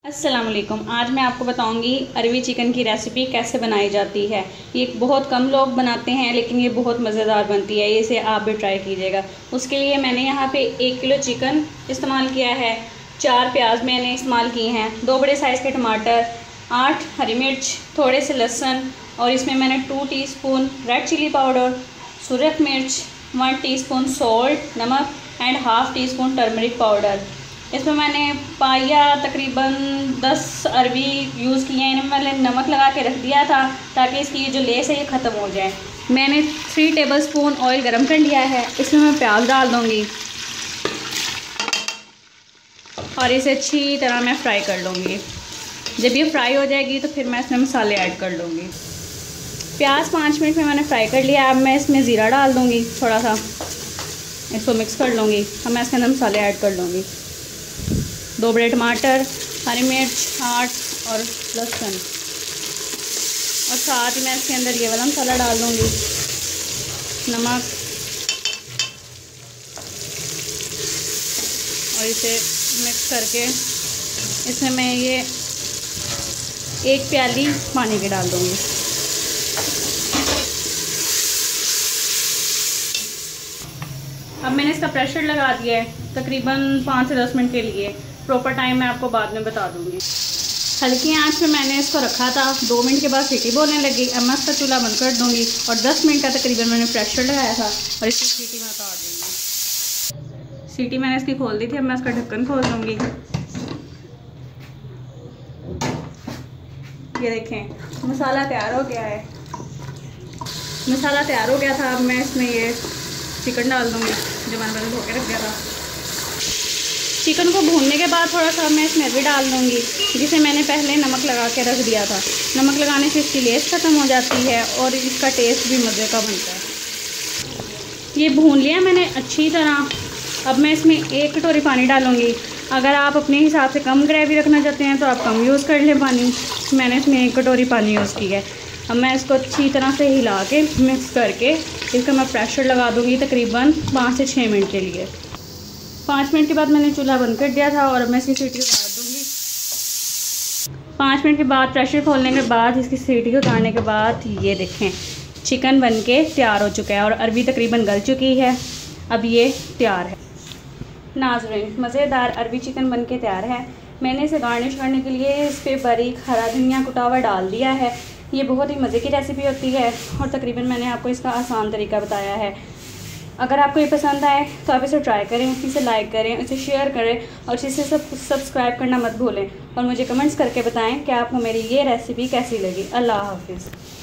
अस्सलाम वालेकुम। आज मैं आपको बताऊंगी अरवी चिकन की रेसिपी कैसे बनाई जाती है। ये बहुत कम लोग बनाते हैं लेकिन ये बहुत मज़ेदार बनती है। इसे आप भी ट्राई कीजिएगा। उसके लिए मैंने यहाँ पे 1 किलो चिकन इस्तेमाल किया है, 4 प्याज मैंने इस्तेमाल किए हैं, 2 बड़े साइज़ के टमाटर, 8 हरी मिर्च, थोड़े से लहसुन और इसमें मैंने 2 टीस्पून रेड चिली पाउडर, सुरख मिर्च, 1 टीस्पून सॉल्ट नमक and half teaspoon turmeric powder. इसमें मैंने पाया तकरीबन 10 अरवी यूज़ किए हैं। इनमें मैंने नमक लगा के रख दिया था ताकि इसकी ये जो लेस है ये ख़त्म हो जाए। मैंने 3 टेबलस्पून ऑयल गरम कर लिया है। इसमें मैं प्याज डाल दूँगी और इसे अच्छी तरह मैं फ्राई कर लूँगी। जब ये फ्राई हो जाएगी तो फिर मैं इसमें मसाले ऐड कर लूँगी। प्याज 5 मिनट में मैंने फ्राई कर लिया। अब मैं इसमें ज़ीरा डाल दूँगी, थोड़ा सा इसको मिक्स कर लूँगी। अब मैं इसके अंदर मसाले ऐड कर लूँगी। 2 बड़े टमाटर, हरी मिर्च 8 और लहसुन, और साथ ही मैं इसके अंदर ये वाला मसाला डाल दूँगी, नमक, और इसे मिक्स करके इसमें मैं ये 1 प्याली पानी की डाल दूँगी। अब मैंने इसका प्रेशर लगा दिया है तकरीबन 5 से 10 मिनट के लिए। प्रॉपर टाइम मैं आपको बाद में बता दूंगी। हल्की आंच पे मैंने इसको रखा था। 2 मिनट के बाद सीटी बोलने लगी। अब मैं इसका चूल्हा बंद कर दूंगी और 10 मिनट का तकरीबन मैंने प्रेशर लगाया था और इसकी सीटी मैं उतार दूंगी। सीटी मैंने इसकी खोल दी थी। अब मैं इसका ढक्कन खोल दूंगी। ये देखें मसाला तैयार हो गया है। मसाला तैयार हो गया था। अब मैं इसमें ये चिकन डाल दूंगी जो मैंने धो के रख दिया था। चिकन को भूनने के बाद थोड़ा सा मैं इसमें भी डाल दूंगी जिसे मैंने पहले नमक लगा के रख दिया था। नमक लगाने से इसकी लेस ख़त्म हो जाती है और इसका टेस्ट भी मज़े का बनता है। ये भून लिया मैंने अच्छी तरह। अब मैं इसमें 1 कटोरी पानी डालूंगी। अगर आप अपने हिसाब से कम ग्रेवी रखना चाहते हैं तो आप कम यूज़ कर लें पानी। मैंने इसमें 1 कटोरी पानी यूज़ किया है। अब मैं इसको अच्छी तरह से हिला के मिक्स करके इसका मैं प्रेशर लगा दूँगी तकरीबन 5 से 6 मिनट के लिए। 5 मिनट के बाद मैंने चूल्हा बंद कर दिया था और अब मैं इसकी सीटी उतार दूँगी। 5 मिनट के बाद प्रेशर खोलने के बाद इसकी सीटी उतारने के बाद ये देखें चिकन बनके तैयार हो चुका है और अरवी तकरीबन गल चुकी है। अब ये तैयार है। नाज़रीन, मज़ेदार अरवी चिकन बनके तैयार है। मैंने इसे गार्निश करने के लिए इस पर बारीक हरा धनिया कुटा हुआ डाल दिया है। ये बहुत ही मज़े की रेसिपी होती है और तकरीबन मैंने आपको इसका आसान तरीका बताया है। अगर आपको ये पसंद आए तो आप इसे ट्राई करें, इसे लाइक करें, इसे शेयर करें और इसे सब्सक्राइब करना मत भूलें और मुझे कमेंट्स करके बताएं कि आपको मेरी ये रेसिपी कैसी लगी। अल्लाह हाफ़िज़।